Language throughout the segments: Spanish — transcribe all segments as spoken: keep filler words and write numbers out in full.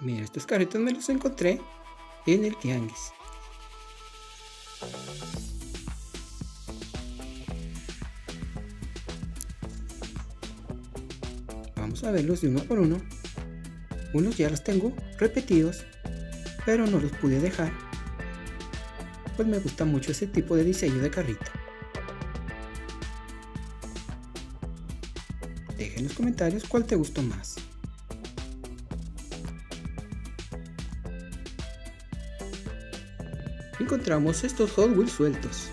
Mira, estos carritos me los encontré en el tianguis. Vamos a verlos de uno por uno. Unos ya los tengo repetidos, pero no los pude dejar, pues me gusta mucho ese tipo de diseño de carrito. Deja en los comentarios cuál te gustó más. Encontramos estos Hot Wheels sueltos.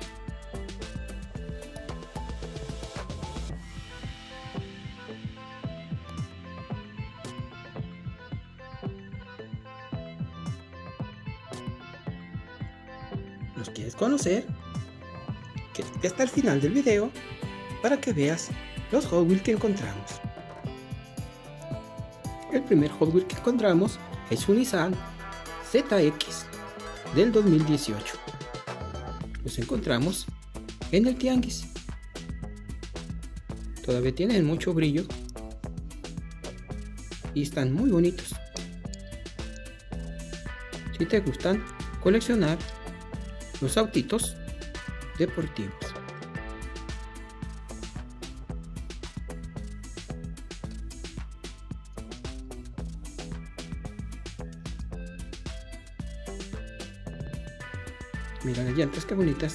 ¿Los quieres conocer? Quédate hasta el final del video para que veas los Hot Wheels que encontramos. El primer Hot Wheel que encontramos es un Nissan Z X del dos mil dieciocho. Los encontramos en el tianguis. Todavía tienen mucho brillo y están muy bonitos. Si te gustan coleccionar los autitos deportivos. Mira las llantas, qué bonitas.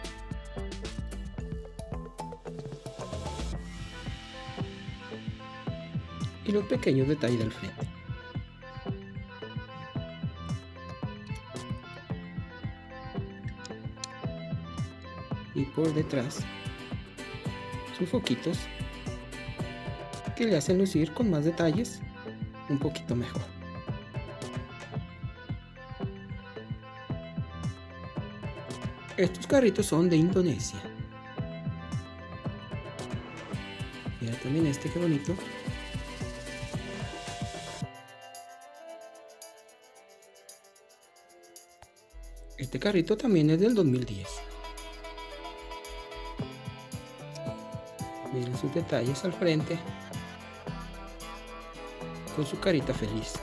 Y los pequeños detalles del frente. Y por detrás sus foquitos que le hacen lucir con más detalles un poquito mejor. Estos carritos son de Indonesia. Mira también este, qué bonito. Este carrito también es del dos mil diez. Miren sus detalles al frente con su carita feliz.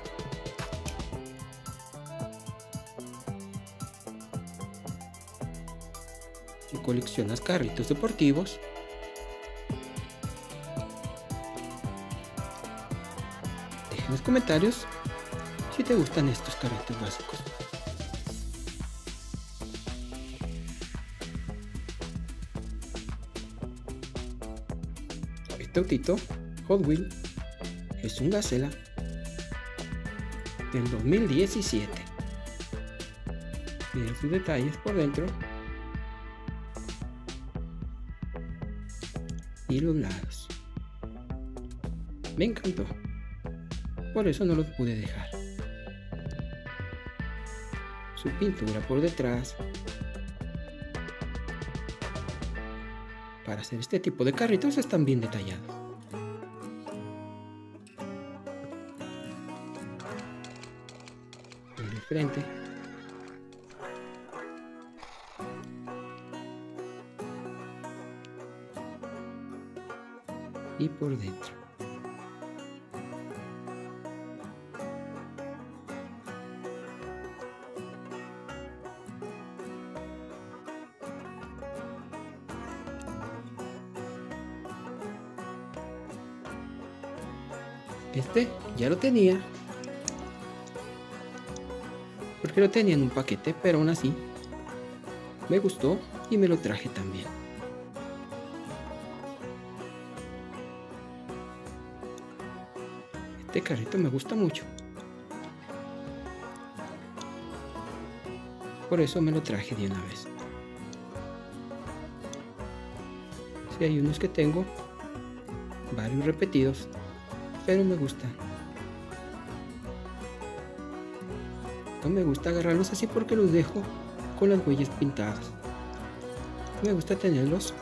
Si coleccionas carritos deportivos, deja en los comentarios si te gustan estos carritos básicos. Este autito Hot Wheel es un Gazella del dos mil diecisiete. Miren sus detalles por dentro y los lados. Me encantó, por eso no los pude dejar. Su pintura por detrás. Para hacer este tipo de carritos están bien detallados. En el frente. Y por dentro. Este ya lo tenía, porque lo tenía en un paquete, pero aún así me gustó y me lo traje también. Este carrito me gusta mucho, por eso me lo traje de una vez. Si hay unos que tengo varios repetidos, pero me gustan. No me gusta agarrarlos así porque los dejo con las huellas pintadas. Me gusta tenerlos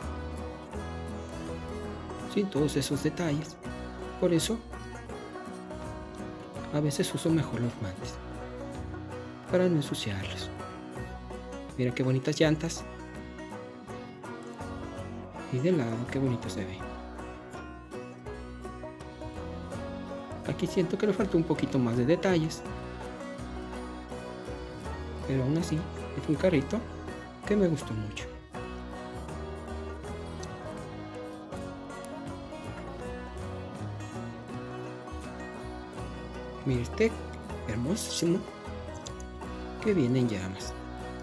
sin todos esos detalles. Por eso a veces uso mejor los guantes para no ensuciarlos. Mira qué bonitas llantas. Y de lado qué bonito se ve. Aquí siento que le faltó un poquito más de detalles, pero aún así es un carrito que me gustó mucho. Mira este hermosísimo que viene en llamas.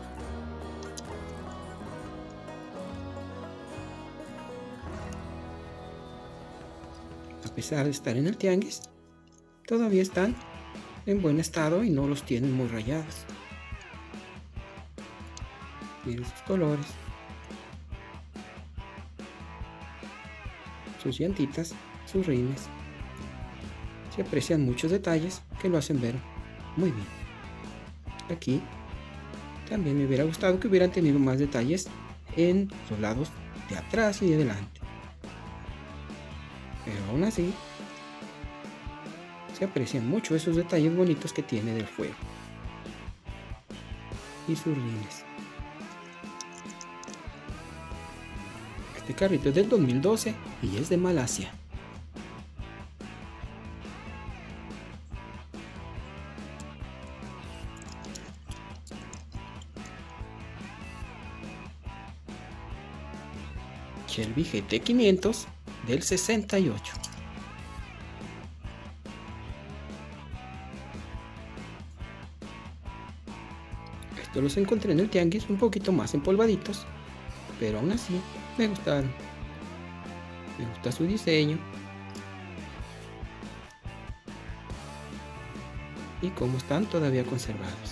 A pesar de estar en el tianguis, todavía están en buen estado y no los tienen muy rayados. Miren sus colores, sus llantitas, sus rines. Se aprecian muchos detalles que lo hacen ver muy bien. Aquí también me hubiera gustado que hubieran tenido más detalles en los lados de atrás y de delante, pero aún así se aprecian mucho esos detalles bonitos que tiene del fuego y sus rines. Este carrito es del dos mil doce y es de Malasia. Shelby G T quinientos del sesenta y ocho. Estos los encontré en el tianguis un poquito más empolvaditos, pero aún así me gustaron. Me gusta su diseño y cómo están todavía conservados.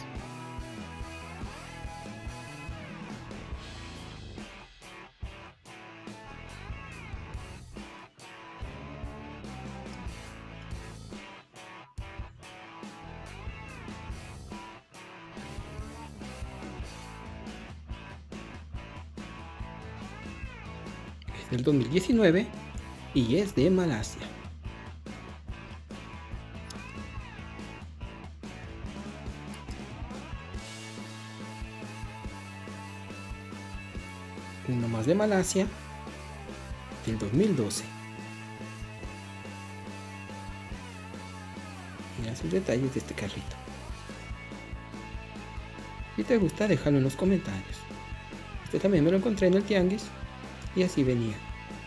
Es del dos mil diecinueve y es de Malasia. Uno más de Malasia del dos mil doce. Mira sus detalles de este carrito. Si te gusta, déjalo en los comentarios. Este también me lo encontré en el tianguis y así venía.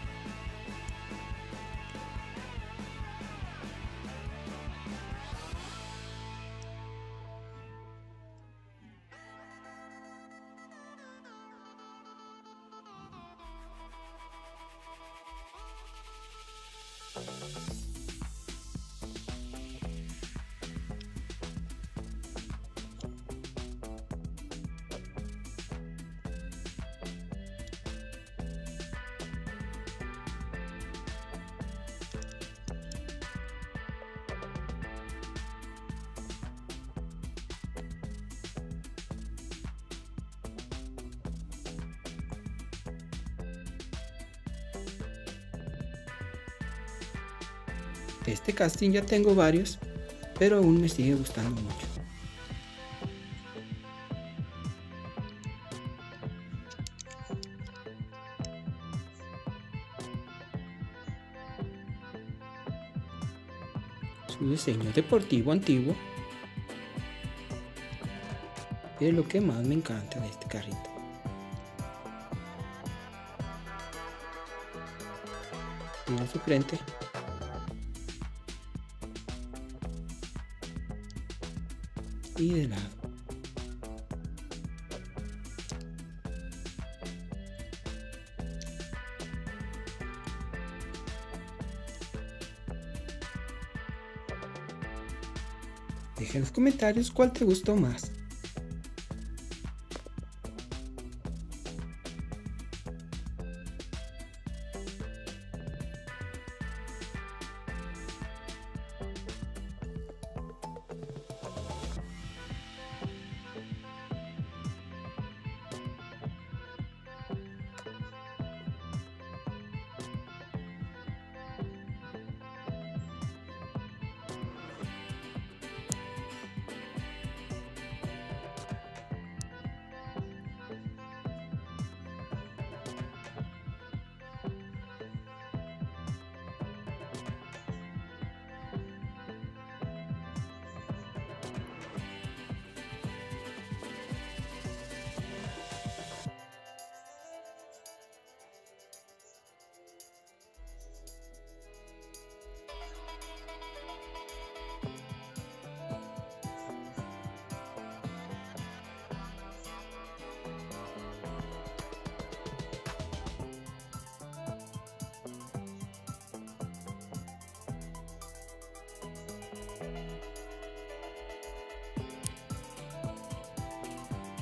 De este casting ya tengo varios, pero aún me sigue gustando mucho. Su diseño deportivo antiguo es lo que más me encanta de este carrito. Mira su frente. Y de lado. Deja en los comentarios cuál te gustó más.